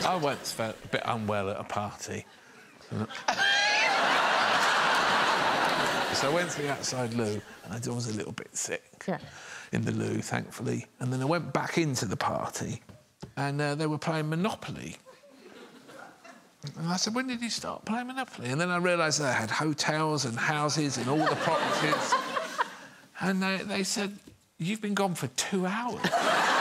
I once felt a bit unwell at a party. So I went to the outside loo and I was a little bit sick in the loo, thankfully. And then I went back into the party and they were playing Monopoly. And I said, when did you start playing Monopoly? And then I realised they had hotels and houses and all the properties. And they said, you've been gone for 2 hours.